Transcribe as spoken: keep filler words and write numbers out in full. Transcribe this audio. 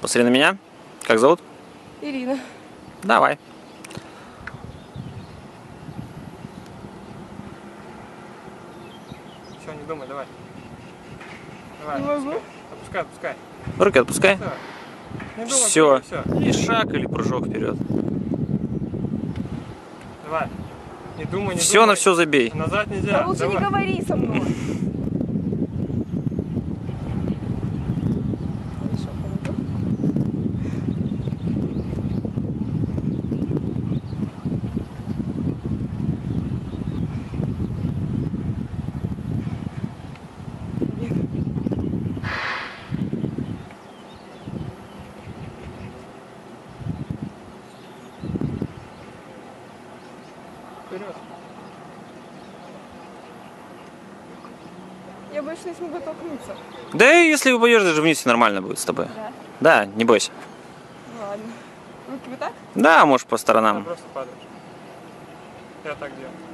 Посмотри на меня. Как зовут? Ирина. Давай. Все, не думай, давай. Давай, Не могу. Отпускай, отпускай. Руки отпускай. Все. Не думай, Все. все. И шаг или прыжок вперед. Давай. Не думай, не Все думай. на все забей. Назад Да нельзя. лучше Давай. не говори со мной. Вперед. Я больше не смогу толкнуться. Да и если упадешь даже вниз, все нормально будет с тобой. Да? Да, не бойся. Ну ладно. Руки вот так? Да, можешь по Ты сторонам. просто падаешь. Я так делаю.